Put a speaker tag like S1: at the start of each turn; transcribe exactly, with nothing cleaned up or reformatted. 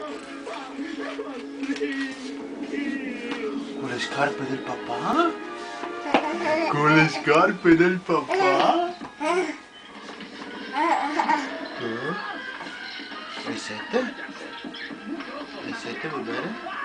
S1: Con le scarpe del papà? Con le scarpe del papà? Eh? Le sette? Le sette, va bene?